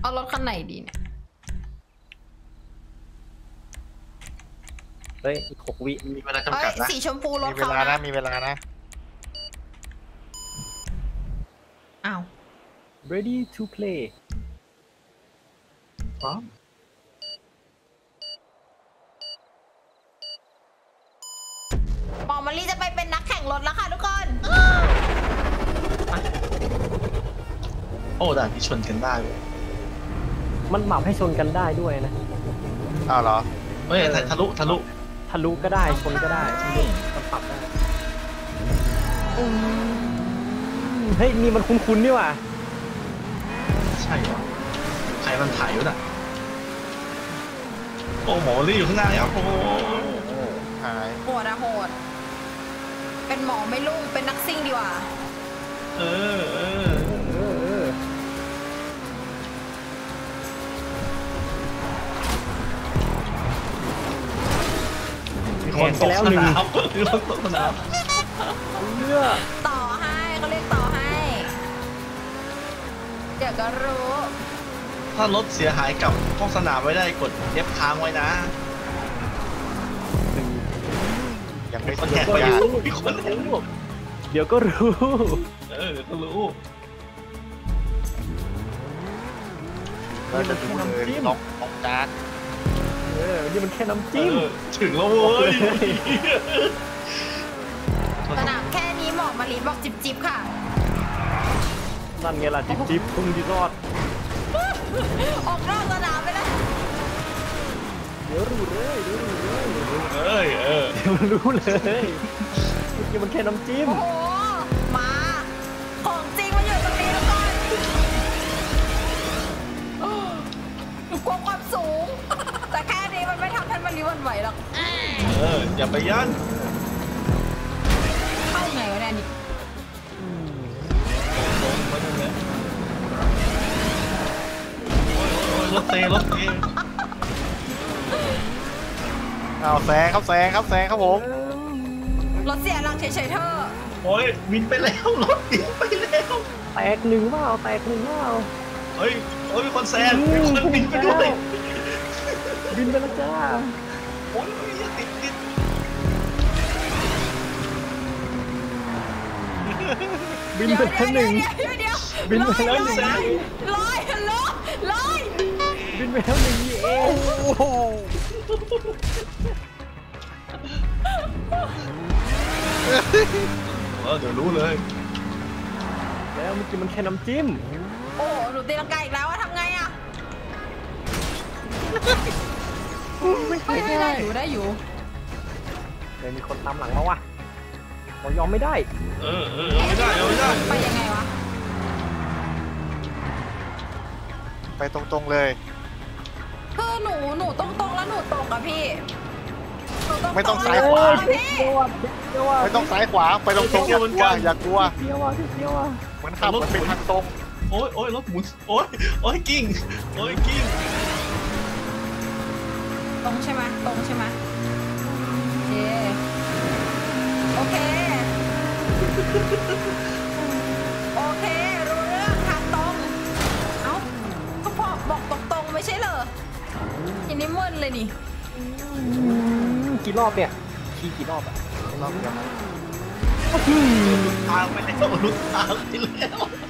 เอารถคันไหนดีเนี่ยเฮ้ยอีก6 วิมีเวลาจำกัดนะสีชมพูรถมีเวเขาลานะนะมีเวลานะอ้าว ready to play พร้อมหมอมารีจะไปเป็นนักแข่งรถแล้วค่ะทุกคนโอ้ด่านที่ชนกันได้เว้ยมันหมับให้ชนกันได้ด้วยนะอ้าวเหรอเฮ้ยทะลุทะลุก็ได้ชนก็ได้มันปรับได้เฮ้ยนี่มันคุ้นๆนี่ว่ะใช่เหรอใครมันถ่ายวะน่ะโอ้หมอรี่อยู่ข้างหน้าครับโอ้หายโหดอะโหด เป็นหมอไม่ลุ่งเป็นนักซิ่งดีกว่าเออ มีคนตกสนามมีคนตกสนามเลือกต่อให้เขาเรียกต่อให้ เดี๋ยวก็รู้ถ้ารถเสียหายกับพวกสนามไว้ได้กด F ค้างไว้นะยังไม่คนเสร็แหจกไปยาอยู่มีคนแหกเดี๋ยวก็รู้เดี๋ยวก็รู้เราจะดูเลยน้องจานนี่มันแค่น้ำจิ้มถึงแล้วเว้ยสนามแค่นี้หมอมารีบอกจิบๆค่ะนั่นไงล่ะจิ๊บพึ่งที่รอดออกนอกสนามไปแล้วเดี๋ยวรู้เลยเดี๋ยวรู้เลยเดี๋ยวรู้เลยนี่มันแค่น้ำจิ้มโอ้โห มาของจริงมาอยู่ตรงนี้แล้วก่อนหนูกลัวความสูง แต่แค่นี้มันไม่ทำให้มันริวันไหวหรอกอย่าไปยันเข้าไงวะเนี่ยนี่ลงมาตรงนี้รถเตะเอาแซงครับครับผมรถเสียหลังเฉยๆเธอโอ้ยบินไปแล้วรถบินไปแล้วแตกหนึ่งเปล่าเฮ้ยมีคนแซงมีคนบินไปด้วยบินไปแล้วจ้าโอ้ยติดบินไปแล้วหนึ่งเดี๋ยวบินไปแล้วหนึ่งลอยลอยบินไปแล้วหนึ่งนี่เองโอ้โหเดี๋ยวรู้เลยแล้วเมื่อกี้มันแค่น้ำจิ้มโอ้หนูตีลังกาอีกแล้วอะทำไงอะไม่ได้ได้อยู่เลยมีคนตามหลังมาว่ะเรายอมไม่ได้ไม่ได้ไปยังไงวะไปตรงๆเลยคือหนูตรงๆแล้วหนูตกอะพี่หนูไม่ต้องๆซ้ายขวาแล้วพี่ไม่ต้องซ้ายขวาไปตรงๆอย่ากลัวเที่ยวอ่ะเหมือนขับมันเป็นทางตรงโอ้ยรถหมุนโอ้ยกิ้งตรงใช่ไหมโอเคโอเครู้เรื่องทางตรงเอ้าก็พอบอกตรงๆไม่ใช่เหรอทีนี้มึนเลยนี่กี่รอบเนี่ยขี่กี่รอบอ่ะรอบเดียวนะทางไปแล้วรุดทางไปแล้ว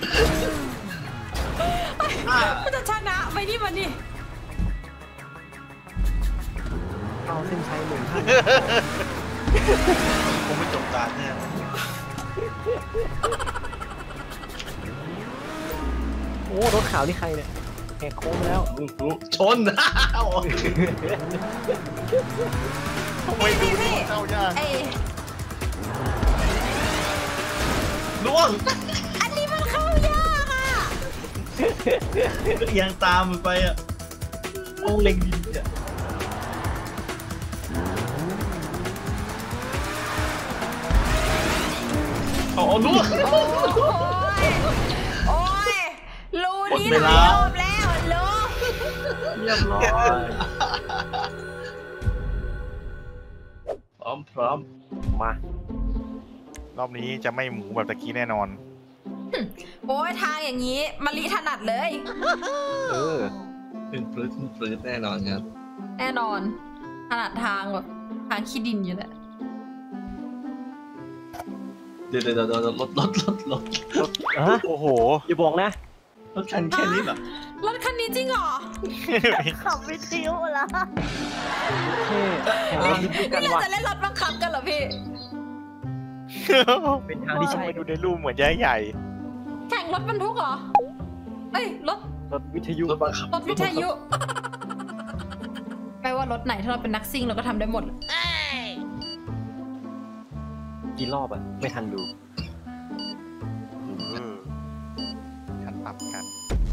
มันจะชนะไปนี่มันนี่เอาเส้นชัยหนึ่งท่านคงไม่จบการแน่โอ้รถขาวนี่ใครเนี่ยแหกโค้งแล้วชนทำไมดูพี่เข้ายากไอล่วงอันนี้มันเข้ายากอ่ะยังตามมันไปอ่ะโอ้เล็งดีอ่ะล่วงโอ้ยรูนี้หมดเวหลาลายรอบแล้วรูเรียบร้อยพร้อมมารอบนี้จะไม่หมูแบบตะกี้แน่นอนโอ้ยทางอย่างนี้มะลิถนัดเลยเออขึ้นปลื้ดแน่นอนครับแน่นอนถนัดทางแบบทางขี้ดินอยู่แหละเดี๋ยวรถฮะโอ้โหอย่าบอกนะรถคันแค่นี้เหรอรถคันนี้จริงเหรอขับวิทยุแล้วเท่แข่งรถวิทยุกันนี่เราว่ะจะเล่นรถบังคับกันเหรอพี่เป็นทางที่ทำใช่ไมดูในรูปเหมือนใหญ่ใหญ่แข่งรถบรรทุกเหรอเอ้ยรถรถวิทยุรถบังคับรถวิทยุไม่ว่ารถไหนถ้าเราเป็นนักซิ่งเราก็ทำได้หมดกี่รอบอ่ะ ไม่ทันดูขันปรับกัน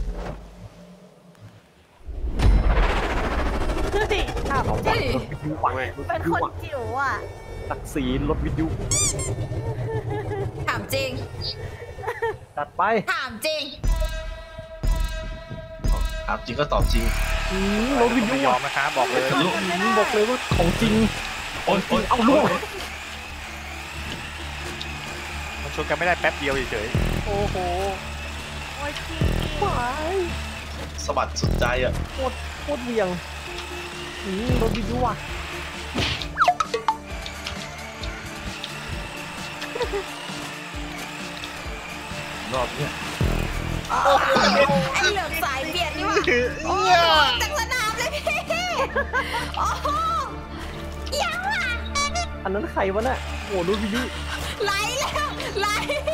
เฮ้ยถ้าบอกว่ารถวิทยุว่ะเว้ยรถเป็นวิทคยุนอ่ะจิ๋วอ่ะศักดิ์ศรีรถวิทยุถามจริงจัดไปถามจริงถามจริงก็ตอบจริงรถวิทยุไม่ยออ่ะมนะครับบอกเลยทะลุบอกเลยว่าของจริงโอ๊ยเอาล่วงมันชนกันไม่ได้แป๊บเดียวเฉยๆโอ้โหโอ้ยจริงไปสะบัดสุดใจอ่ะโคตรเวียงรถวิทยุอ่ะรอบเนี้ยไอ้เหลืองสายเบียดนี่หว่าโอ้ยจากสนามเลยพี่โอ้โหยังว่ะอันนั้นใครวะน่ะโอ้รถวิทยุไหลแล้วไหล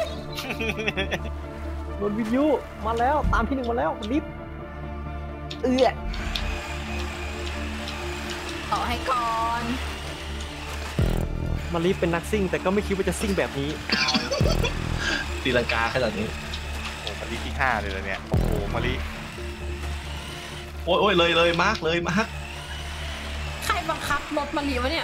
รถวิทยุมาแล้วตามที่หนึ่งมาแล้วรีบเอื้อต่อให้ก่อนมารีบเป็นนักซิ่ง แต่ก็ไม่คิดว่าจะซิ่งแบบนี้ตีลังกาขนาดนี้โอ้มาลีที่5เลยเหรอเนี่ยโอ้โหมาลีโอ้ยเลยมาร์กเลยมาร์กใครบังคับรถมาเลี้ยวะเนี่ย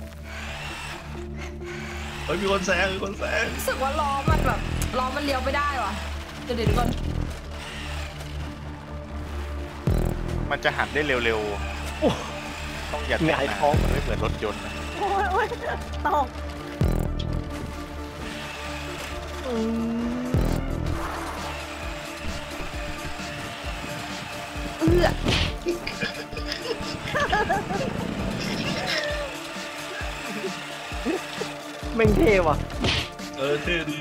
เฮ้ยมีคนแซงรู้สึกว่าล้อมันแบบล้อมันเลี้ยวไม่ได้ว่ะเดี๋ยวก่อนมันจะหันได้เร็วโอ้ๆต้องอย่าหแตะงายนะท้องมันไม่เหมือนรถยนต์นะโอ้ยโอ้ยตกเอื้อแม่งเท่ว่ะเท่ดี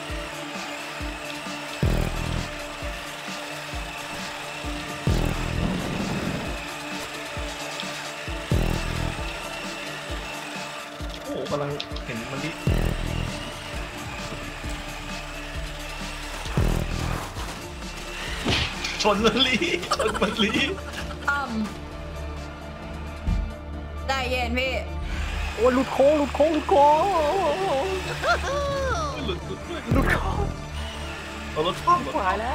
โอ้กำลังเห็นมันดิชนมันลีใจเย็นพี่โอ้ยหลุดโค้งหลุดหลุดโค้งเอารถคว่ำหายแล้ว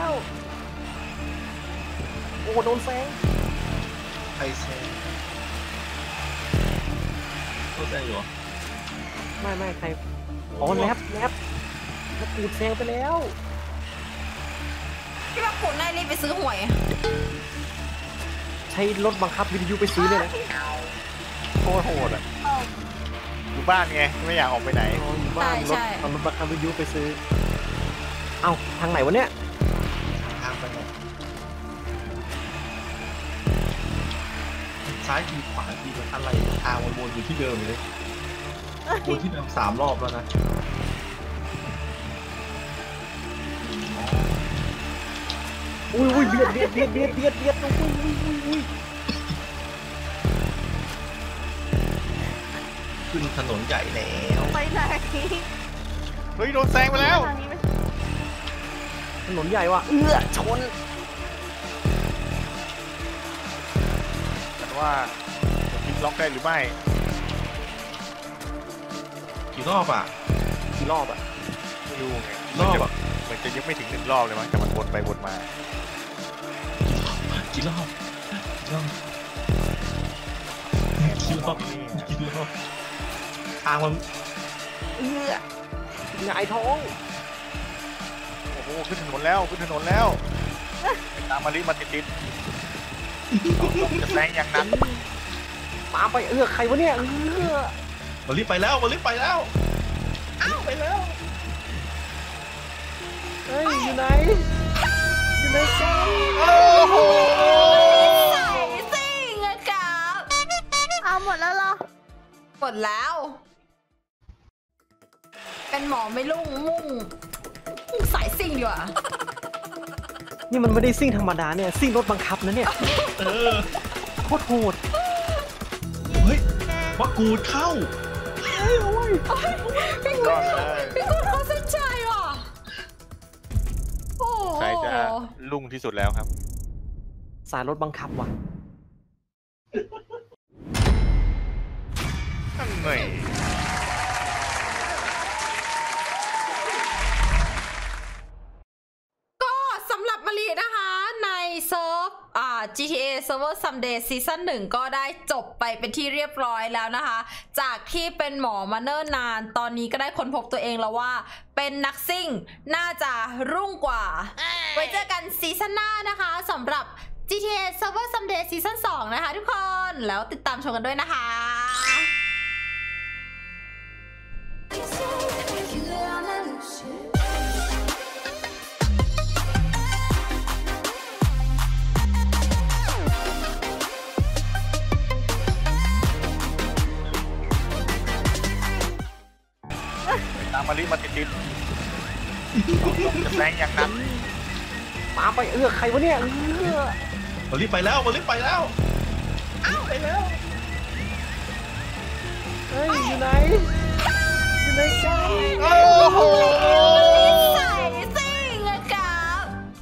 โอ้โดนแซงใครแซงรถแซงอยู่เหรอไม่ใครอ๋อแรปปูดแซงไปแล้วพี่ว่าปุ่นนายรีบไปซื้อหวยใช้รถบังคับวิทยุไปซื้อเลยนะโคตรโหดอ่ะอยู่บ้านไงไม่อยากออกไปไหนอ๋ออยู่บ้านรถเอารถบังคับวิทยุไปซื้อ เอ้าทางไหนวะเนี่ยทางไปไหนซ้ายทีขวาทีอะไรทางวนๆอยู่ที่เดิมเลยวนที่เดิม3 รอบแล้วนะอุ้ยเบียดอุ้ยขึ้นถนนใหญ่แล้วไปไหนเฮ้ยโดนแซงไปแล้วทางนี้ไหมถนนใหญ่ว่ะชนแต่ว่าจะพลิกล็อกได้หรือไม่กี่รอบอ่ะกี่รอบอ่ะไม่รู้ไงรอบอ่ะเหมือนจะยังไม่ถึง1 รอบเลยมั้งแต่มันวนไปวนมากี่รอบทางมันหงายท้องโอ้โหขึ้นถนนแล้วไปตามมาลีมาติดๆจะแซงอย่างนั้นตามไปใครวะเนี่ยมันรีบไปแล้วอ้าวไปแล้วรเฮ้ยอยู่ไหนอยู่ไหนกันโอ้โหใส่ซิ่งอะครับเอาหมดแล้วเหรอหมดแล้ว เป็นหมอไม่ลุ่งมุ่งสายซิ่งดีกว่านี่มันไม่ได้ซิ่งธรรมดาเนี่ยซิ่งรถบังคับนะเนี่ยเออโคตรโหดเฮ้ยมะกรูดเข้าพี่ยกุอดดเลยพี่กุดเขาเส้นใจว่ะโอ้โหใครจะลุ่งที่สุดแล้วครับสายรถบังคับว่ะนั่นไงก็สำหรับมะลินะคะในเซิร์ฟGTA Server Someday Season 1 ก็ได้จบไปเป็นที่เรียบร้อยแล้วนะคะ จากที่เป็นหมอมาเนิ่นนานตอนนี้ก็ได้ค้นพบตัวเองแล้วว่าเป็นนักซิ่งน่าจะรุ่งกว่า ไว้เจอกันซีซั่นหน้านะคะสำหรับ GTA Server Someday Season 2 นะคะทุกคนแล้วติดตามชมกันด้วยนะคะตามมาลิมาติดจะแซงอย่างนั้นตามไปใครวะเนี่ยมารีบไปแล้วมารีบไปแล้วเฮ้ยอยู่ไหนอยู่ไหนกันโอ้